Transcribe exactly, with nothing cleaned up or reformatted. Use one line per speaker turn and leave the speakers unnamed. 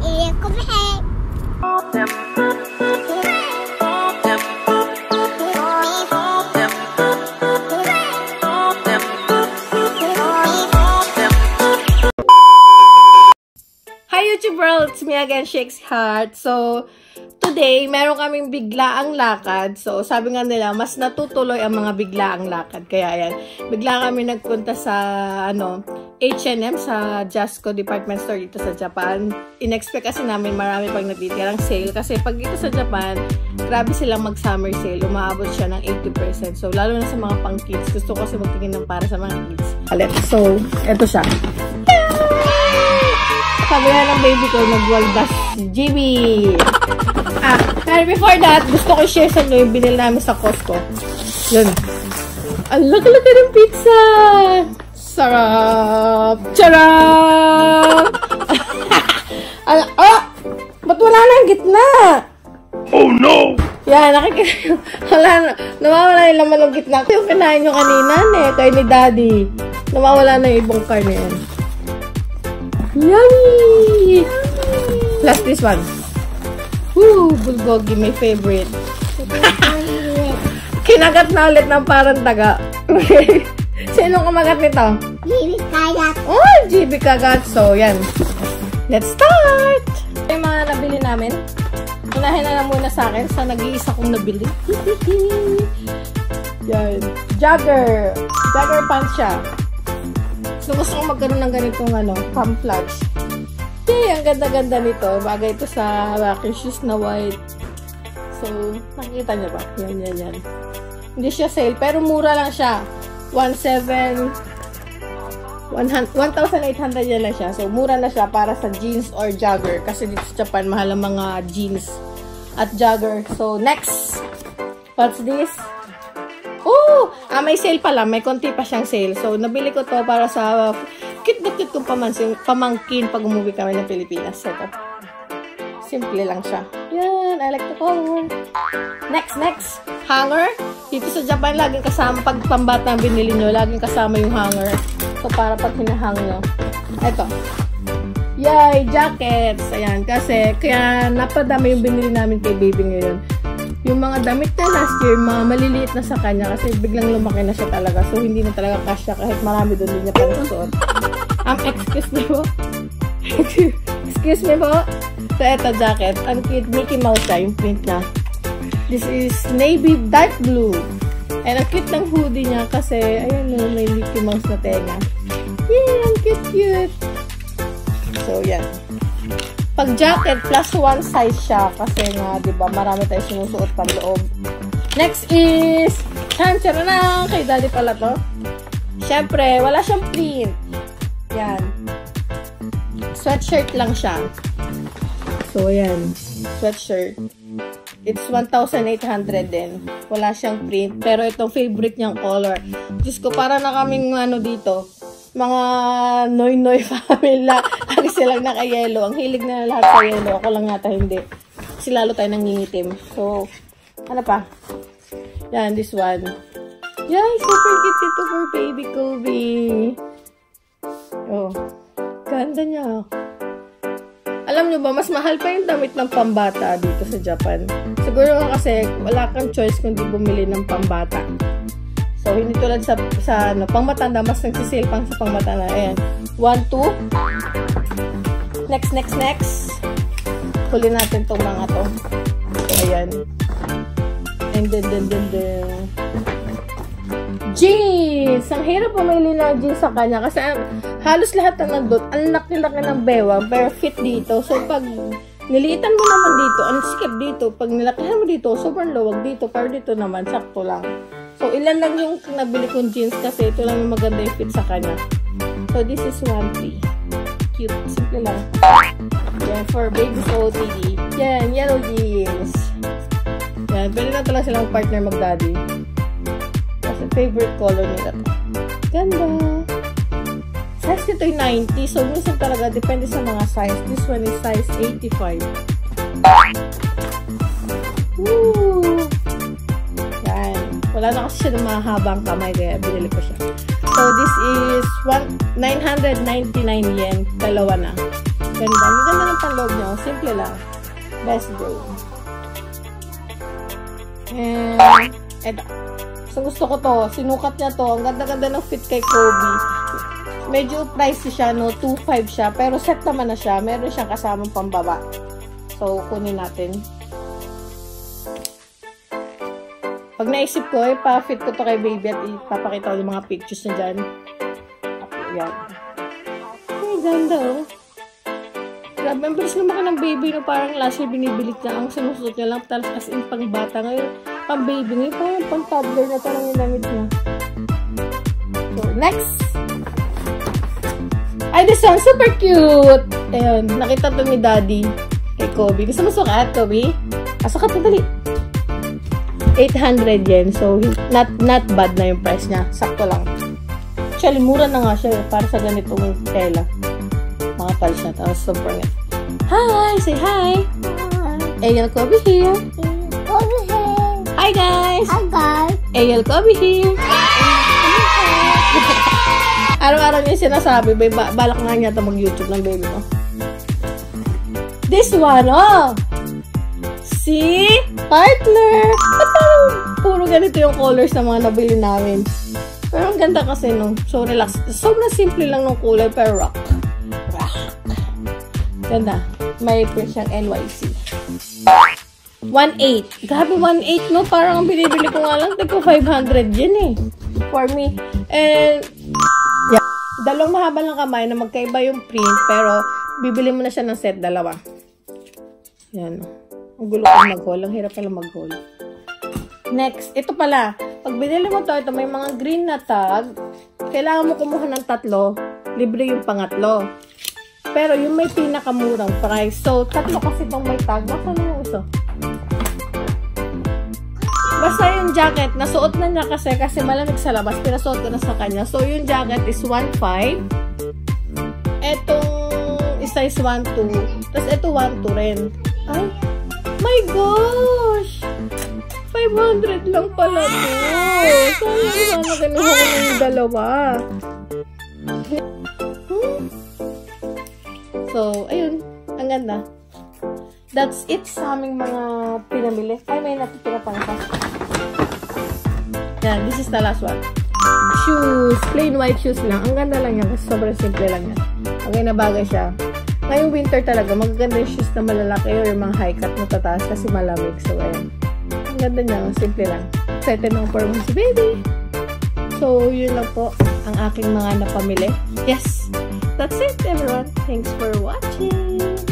Hi YouTube world! It's me again, Shakes Heart. So, today, meron kaming biglaang lakad. So, sabi nga nila, mas natutuloy ang mga biglaang lakad. Kaya yan, bigla kami nagpunta sa, ano, H and M, sa Jasco department store dito sa Japan. In-expect kasi namin marami pang natitirang sale. Kasi pag dito sa Japan, grabe silang mag-summer sale. Umaabot siya ng eighty percent. So, lalo na sa mga pang-kids. Gusto ko kasi magtingin ng para sa mga kids. So, eto siya. Sabi na ng baby ko, nagwaldas si G B. Ah, pero before that, gusto ko share sa inyo yung binili namin sa Costco. Yun. Ang laki-laki ng pizza! Sarap! Charap! Ala, oh! Ba't wala na ang gitna?
Oh no!
Yan, nakikita. Wala na. Nawawala yung laman ng gitna. Yung kinain nyo kanina, eh, kay ni Daddy. Nawawala na yung ibang karne yan. Yummy! Plus this one. Woo! Bulgogi, my favorite. Kinagat na ulit ng parang taga. Sino kumagat nito?
G B Kagat.
Oh, G B Kagat. So, yan. Let's start! Yung mga nabili namin. Unahin na lang muna sa akin sa nag-iisa kong nabili. Yan. Jagger. Jagger pants siya. So, gusto ko magkaroon ng ganitong ano, camouflage. Yay! Ang ganda-ganda nito. Bagay ito sa aking shoes na white. So, nakikita niyo ba? Yan, yan, yan. Hindi siya sale, pero mura lang siya. one thousand eight hundred yan lang siya. So, mura na siya para sa jeans or jogger. Kasi dito sa Japan, mahal ang mga jeans at jogger. So, next! What's this? Oh! Ah, may sale pala. May konti pa siyang sale. So, nabili ko to para sa uh, cute na cute kong pamangkin pag umuwi kami ng Pilipinas. So, ito. Simple lang siya. Yan. I like the color. Next, next. Hanger. Dito sa Japan, laging kasama. Pag pambata ang binili nyo, laging kasama yung hanger. So, para pag hinahang nyo. Ito. Yay! Jackets. Ayan. Kasi, kaya napadami yung binili namin kay baby ngayon. Yung mga damit na last year, mga maliliit na sa kanya kasi biglang lumaki na siya talaga. So, hindi na talaga kasya kahit marami doon din niya pang suot. Um, excuse me po. Excuse me po. So, eto jacket. Ang cute, Mickey Mouse siya, yung print niya. This is navy dark blue. And ang cute ng hoodie niya kasi, ayun no, may Mickey Mouse na tenga. Yay! Ang cute, cute. So, yan. Pag jacket, plus one size siya. Kasi nga, diba, marami tayo sinusuot pang loob. Next is, chanchan na kay Daddy pala to. Siyempre, wala siyang print. Yan. Sweatshirt lang siya. So, yan. Sweatshirt. It's one thousand eight hundred din. Wala siyang print. Pero itong favorite niyang color. Diyos ko, para na kaming ano dito. Mga noy-noy family. Lagi silang naka-yellow. Ang hilig na lahat sa yellow. Ako lang yata hindi. Kasi lalo tayo nangingitim. So, ano pa? Yan, this one. Yan, super cute ito for baby Kobe. Oh, ganda niya. Alam nyo ba, mas mahal pa yung damit ng pambata dito sa Japan. Siguro kasi wala kang choice kundi bumili ng pambata. So, hindi tulad sa, sa ano, pangmatanda, mas nagsisale pang sa pangmatanda. Ayan. One, two. Next, next, next. Huli natin tong mga to. So, ayan. And then, then, then, then. Jeans! Ang hirap pumili ng jeans sa kanya. Kasi halos lahat na nandun. Ang laki-laki ng bewang. Pero fit dito. So, pag niliitan mo naman dito, ang sikip dito. Pag nilakihan mo dito, sobrang luwag dito. Pero dito naman, sakto lang. So, ilan lang yung nabili kong jeans kasi ito lang yung maganda yung fit sa kanya. So, this is one three. Cute. Simple lang. Yan, for baby's O T D. Yan, yellow jeans. Yan, pwede na talaga silang partner mag-daddy. Kasi favorite color nila to. Ganda. Size ito yung ninety. So, minsan talaga, depende sa mga size. This one is size eighty-five. Woo! Wala na kasi siya ng mahabang kamay, kaya binili ko siya. So, this is nine hundred ninety-nine yen. Dalawa na. Ganda. Ang ganda ng panloob niya. Simple lang. Best go. And, eto. So, gusto ko to. Sinukat niya to. Ang ganda-ganda ng fit kay Kobe. Medyo pricey siya, no? two five siya. Pero set naman na siya. Meron siyang kasamang pambaba. So, kunin natin. Pag naisip ko, eh, pa-fit ko to kay baby at ipapakita ko yung mga pictures na dyan. Yan. Ay, ganda, oh. Grabe, ang bilis naman ka ng baby, no? Parang last year binibilit niya. Ang sinusuot niya lang, talas as in pang bata. Ngayon, pang baby. Ngayon, parang pang toddler na talang yung damit niya. So, next! Ay, this one, super cute! Ayun, nakita to ni Daddy kay Kobe. Gusto mo sukat, Kobe? Ah, sukat na dali. eight hundred yen. So, not not bad na yung price niya. Sakto lang. Actually, mura na nga siya para sa ganitong tela. Makapal siya. Tapos, super nga. Hi! Say hi! Hi! Ayel Kobe here.
Kobe here.
Hi, guys!
Hi, guys.
Ayel Kobe here. Araw-araw niya sinasabi. May ba balak nga niya ito mag-YouTube ng baby mo. This one, oh! See? Partner! Ba't parang puro ganito yung colors na mga nabili namin? Pero ang ganda kasi, no? So, relax. Sobrang simple lang ng kulay, pero rock. Rock. Ganda. May print siyang N Y C. one eight. Grabe, one eight, no? Parang ang binibili ko nga lang, tigko five hundred yen, eh. For me. And, yeah. Dalawang mahaba lang kamay na magkaiba yung print, pero bibili mo na siya ng set, dalawa. Yan. Ang gulo ko mag-haul. Ang hirap pala mag-haul. Next, ito pala. Pag binili mo to, ito may mga green na tag. Kailangan mo kumuha ng tatlo. Libre yung pangatlo. Pero yung may pinakamurang price. So, tatlo kasi itong may tag. Basta na yung isa. Basta yung jacket, nasuot na niya kasi kasi malamig sa labas. Pinasuot ko na sa kanya. So, yung jacket is one five. Etong isa is one two. Tapos ito one two rin. Ay! My gosh! five hundred lang pala to. Sayang sana kinuha ko na yung dalawa. Hmm? So, ayun. Ang ganda. That's it sa aming mga pinamili. Ay, may natitira pa na. Yan, this is the last one. Shoes. Plain white shoes lang. Ang ganda lang yan. Kasi sobrang simple lang yan. Okay na bagay siya. Ngayong winter talaga, magaganda yung shoes na malalaki or yung mga high cut na tataas kasi malamig. So, ayun. Ang ganda niya. Simple lang. Excited na for si baby. So, yun lang po ang aking mga napamili. Yes! That's it, everyone. Thanks for watching!